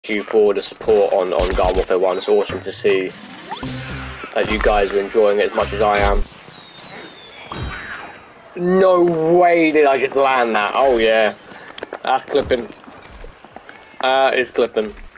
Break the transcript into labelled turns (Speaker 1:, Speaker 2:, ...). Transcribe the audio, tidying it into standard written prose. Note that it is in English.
Speaker 1: you for the support on Garden Warfare 1. It's awesome to see that you guys are enjoying it as much as I am. No way did I just land that. Oh yeah. That's clipping. It's clipping.